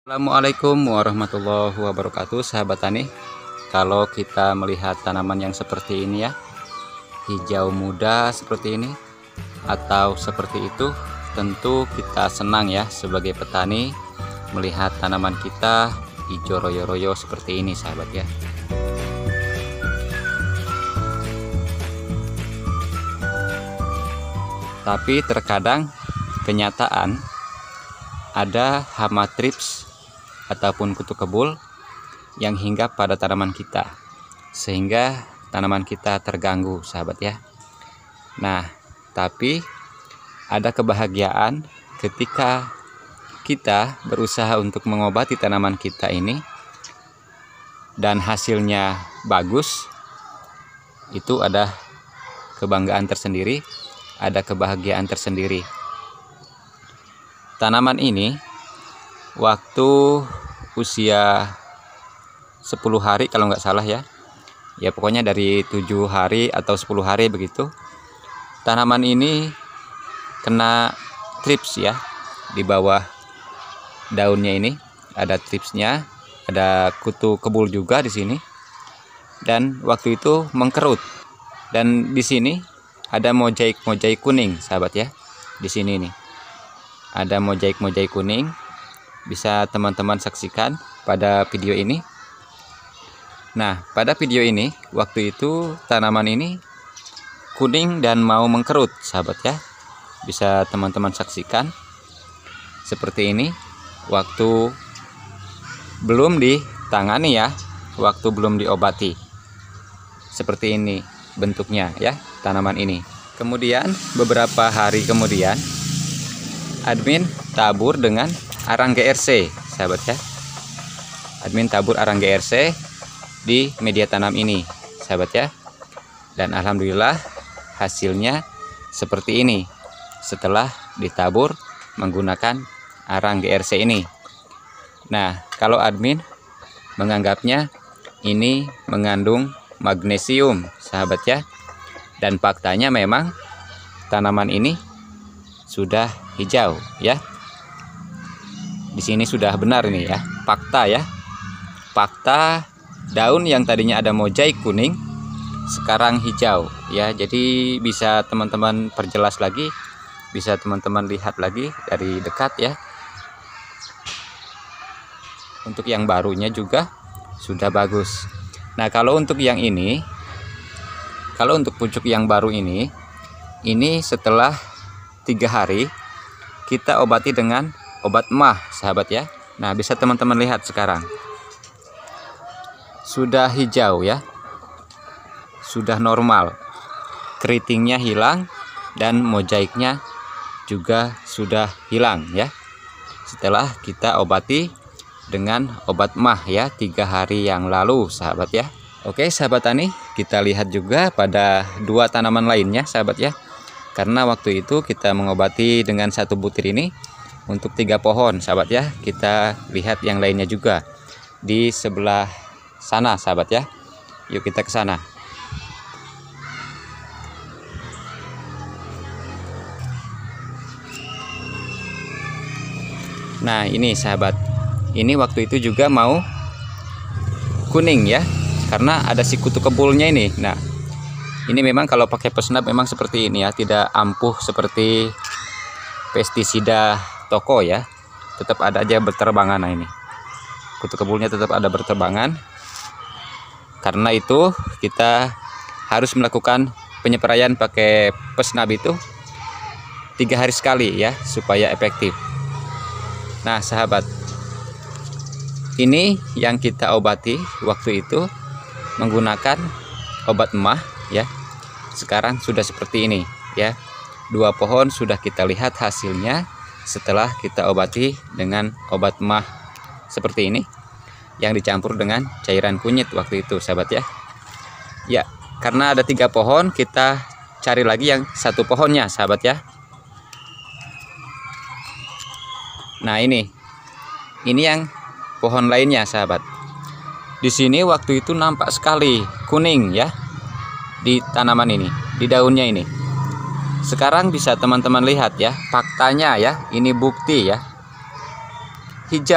Assalamualaikum warahmatullahi wabarakatuh, sahabat tani. Kalau kita melihat tanaman yang seperti ini ya, hijau muda seperti ini atau seperti itu, tentu kita senang ya sebagai petani melihat tanaman kita hijau royo-royo seperti ini, sahabat ya. Tapi terkadang kenyataan ada hama trips ataupun kutu kebul yang hinggap pada tanaman kita, sehingga tanaman kita terganggu, sahabat ya. Nah, tapi ada kebahagiaan ketika kita berusaha untuk mengobati tanaman kita ini dan hasilnya bagus. Itu ada kebanggaan tersendiri, ada kebahagiaan tersendiri. Tanaman ini waktu usia 10 hari kalau nggak salah ya, pokoknya dari 7 hari atau 10 hari begitu, tanaman ini kena trips ya. Di bawah daunnya ini ada tripsnya, ada kutu kebul juga di sini, dan waktu itu mengkerut. Dan di sini ada mozaik kuning, sahabat ya. Di sini nih ada mozaik kuning, bisa teman-teman saksikan pada video ini. Nah, pada video ini waktu itu tanaman ini kuning dan mau mengkerut, sahabat ya. Bisa teman-teman saksikan seperti ini waktu belum ditangani ya, waktu belum diobati. Seperti ini bentuknya ya tanaman ini. Kemudian beberapa hari kemudian admin tabur dengan arang GRC, sahabat ya. Admin tabur arang GRC di media tanam ini, sahabat ya. Dan alhamdulillah hasilnya seperti ini setelah ditabur menggunakan arang GRC ini. Nah, kalau admin menganggapnya ini mengandung magnesium, sahabat ya. Dan faktanya memang tanaman ini sudah hijau ya. Di sini sudah benar ini ya, fakta ya. Fakta daun yang tadinya ada mozaik kuning sekarang hijau ya. Jadi bisa teman-teman perjelas lagi, bisa teman-teman lihat lagi dari dekat ya. Untuk yang barunya juga sudah bagus. Nah, kalau untuk yang ini, kalau untuk pucuk yang baru ini setelah 3 hari kita obati dengan obat mah, sahabat ya. Nah, bisa teman-teman lihat sekarang sudah hijau ya, sudah normal, keritingnya hilang dan mozaiknya juga sudah hilang ya, setelah kita obati dengan obat mah ya 3 hari yang lalu, sahabat ya. Oke sahabat tani, kita lihat juga pada 2 tanaman lainnya, sahabat ya. Karena waktu itu kita mengobati dengan 1 butir ini untuk 3 pohon, sahabat ya. Kita lihat yang lainnya juga di sebelah sana, sahabat ya. Yuk kita ke sana. Nah, ini sahabat, ini waktu itu juga mau kuning ya, karena ada si kutu kebulnya ini. Nah, ini memang kalau pakai pesnap memang seperti ini ya, tidak ampuh seperti pestisida toko ya, tetap ada aja berterbangan. Nah, ini kutu kebulnya tetap ada berterbangan. Karena itu kita harus melakukan penyepraian pakai pesnap itu 3 hari sekali ya, supaya efektif. Nah sahabat, ini yang kita obati waktu itu menggunakan obat mah ya. Sekarang sudah seperti ini ya. 2 pohon sudah kita lihat hasilnya setelah kita obati dengan obat mah seperti ini, yang dicampur dengan cairan kunyit waktu itu, sahabat ya. Ya, karena ada 3 pohon, kita cari lagi yang 1 pohonnya, sahabat ya. Nah, ini yang pohon lainnya, sahabat. Di sini waktu itu nampak sekali kuning ya di tanaman ini, di daunnya ini. Sekarang bisa teman-teman lihat ya, faktanya ya, ini bukti ya. Hijau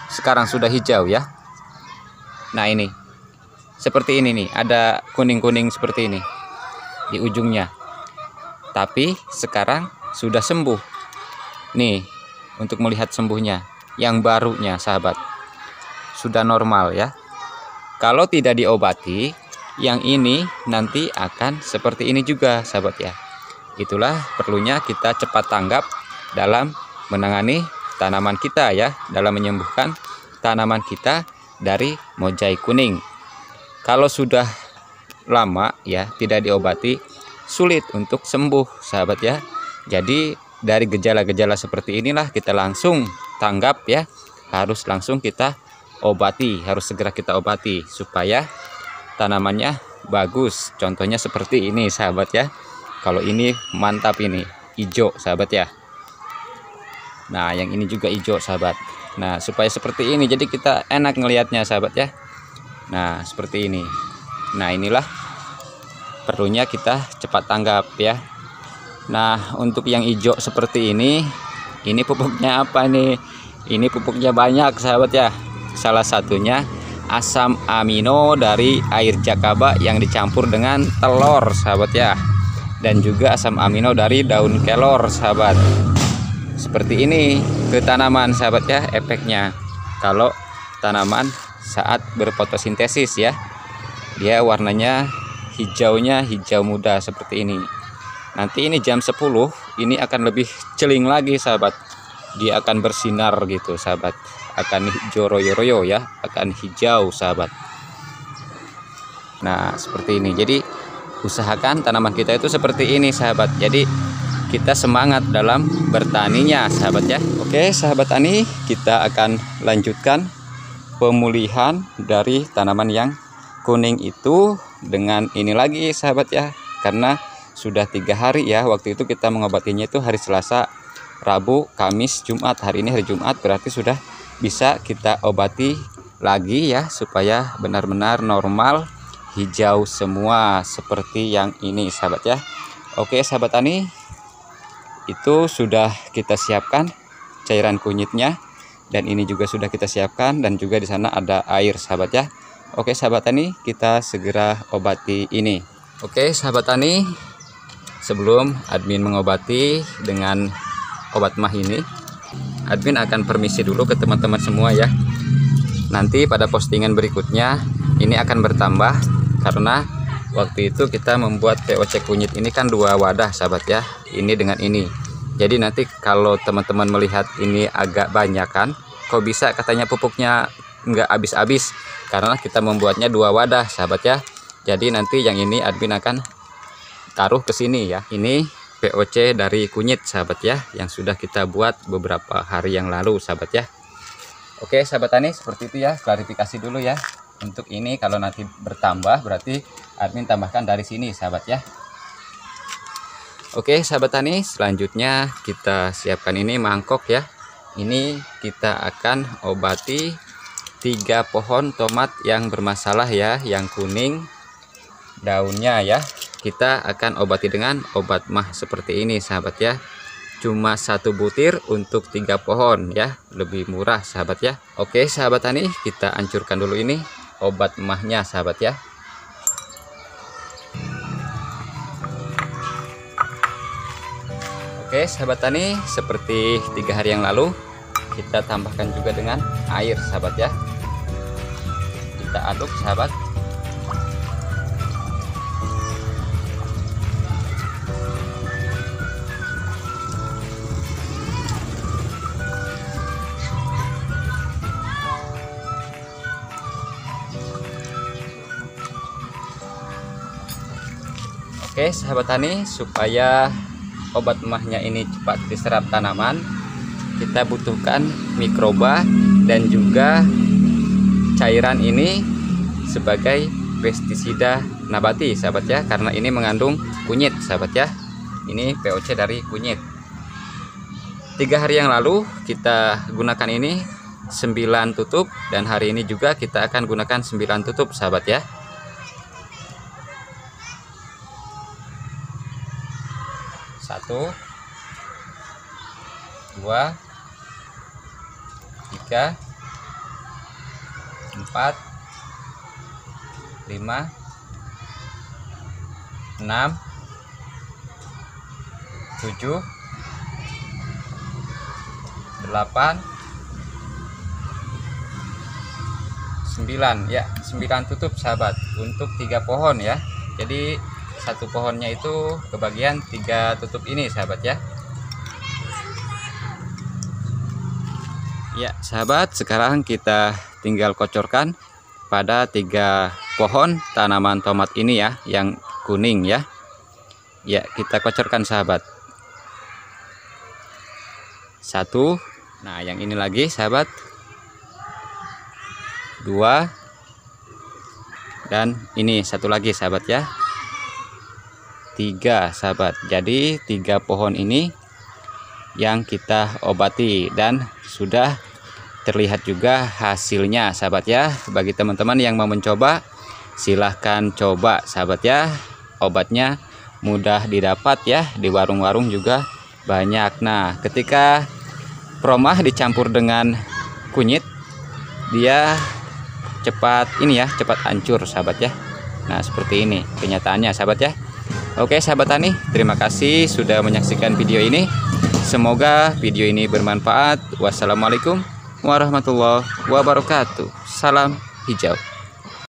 sekarang sudah hijau ya. Nah ini seperti ini nih, ada kuning-kuning seperti ini di ujungnya, tapi sekarang sudah sembuh nih. Untuk melihat sembuhnya yang barunya sahabat, sudah normal ya. Kalau tidak diobati, yang ini nanti akan seperti ini juga sahabat ya. Itulah perlunya kita cepat tanggap dalam menangani tanaman kita ya, dalam menyembuhkan tanaman kita dari mozaik kuning. Kalau sudah lama ya tidak diobati, sulit untuk sembuh sahabat ya. Jadi dari gejala-gejala seperti inilah kita langsung tanggap ya, harus langsung kita obati, harus segera kita obati supaya tanamannya bagus. Contohnya seperti ini sahabat ya. Kalau ini mantap, ini hijau sahabat ya. Nah yang ini juga hijau sahabat. Nah supaya seperti ini jadi kita enak ngelihatnya sahabat ya. Nah seperti ini. Nah inilah perlunya kita cepat tanggap ya. Nah untuk yang hijau seperti ini pupuknya apa nih? Ini pupuknya banyak sahabat ya. Salah satunya asam amino dari air jakaba yang dicampur dengan telur sahabat ya. Dan juga asam amino dari daun kelor sahabat. Seperti ini ke tanaman sahabat ya efeknya. Kalau tanaman saat berfotosintesis ya, dia warnanya hijaunya hijau muda seperti ini. Nanti ini jam 10 ini akan lebih celing lagi sahabat. Dia akan bersinar gitu sahabat, akan hijau royo-royo ya, akan hijau sahabat. Nah seperti ini. Jadi usahakan tanaman kita itu seperti ini sahabat. Jadi kita semangat dalam bertaninya sahabat ya. Oke sahabat tani, kita akan lanjutkan pemulihan dari tanaman yang kuning itu dengan ini lagi sahabat ya. Karena sudah 3 hari ya, waktu itu kita mengobatinya itu hari Selasa, Rabu, Kamis, Jumat. Hari ini hari Jumat, berarti sudah bisa kita obati lagi ya, supaya benar-benar normal hijau semua seperti yang ini sahabat ya. Oke sahabat tani, itu sudah kita siapkan cairan kunyitnya, dan ini juga sudah kita siapkan, dan juga di sana ada air sahabat ya. Oke sahabat tani, kita segera obati ini. Oke sahabat tani, sebelum admin mengobati dengan obat mah ini, admin akan permisi dulu ke teman-teman semua ya. Nanti pada postingan berikutnya ini akan bertambah, karena waktu itu kita membuat POC kunyit ini kan 2 wadah sahabat ya, ini dengan ini. Jadi nanti kalau teman-teman melihat ini agak banyak kan, kok bisa katanya pupuknya nggak habis-habis, karena kita membuatnya 2 wadah sahabat ya. Jadi nanti yang ini admin akan taruh ke sini ya. Ini POC dari kunyit sahabat ya, yang sudah kita buat beberapa hari yang lalu sahabat ya. Oke sahabat tani, seperti itu ya, klarifikasi dulu ya. Untuk ini kalau nanti bertambah berarti admin tambahkan dari sini sahabat ya. Oke sahabat tani, selanjutnya kita siapkan ini mangkok ya. Ini kita akan obati 3 pohon tomat yang bermasalah ya, yang kuning daunnya ya. Kita akan obati dengan obat mah seperti ini sahabat ya. Cuma 1 butir untuk 3 pohon ya, lebih murah sahabat ya. Oke sahabat tani, kita hancurkan dulu ini obat mahnya sahabat ya. Oke sahabat tani, seperti 3 hari yang lalu kita tambahkan juga dengan air sahabat ya. Kita aduk sahabat. Oke sahabat tani, supaya obat mahnya ini cepat diserap tanaman, kita butuhkan mikroba dan juga cairan ini sebagai pestisida nabati sahabat ya, karena ini mengandung kunyit sahabat ya. Ini POC dari kunyit. 3 hari yang lalu kita gunakan ini 9 tutup, dan hari ini juga kita akan gunakan 9 tutup sahabat ya. 1, 2, 3, 4, 5, 6, 7, 8, 9 ya, 9 tutup sahabat untuk 3 pohon ya. Jadi satu pohonnya itu kebagian 3 tutup ini sahabat ya. Ya sahabat, sekarang kita tinggal kocorkan pada 3 pohon tanaman tomat ini ya, yang kuning ya. Ya, kita kocorkan sahabat. 1. Nah, yang ini lagi sahabat. 2. Dan ini satu lagi sahabat ya. 3 sahabat. Jadi 3 pohon ini yang kita obati dan sudah terlihat juga hasilnya sahabat ya. Bagi teman-teman yang mau mencoba, silahkan coba sahabat ya. Obatnya mudah didapat ya, di warung-warung juga banyak. Nah, ketika promah dicampur dengan kunyit, dia cepat ini ya, cepat hancur sahabat ya. Nah, seperti ini kenyataannya sahabat ya. Oke sahabat tani, terima kasih sudah menyaksikan video ini. Semoga video ini bermanfaat. Wassalamualaikum warahmatullahi wabarakatuh. Salam hijau.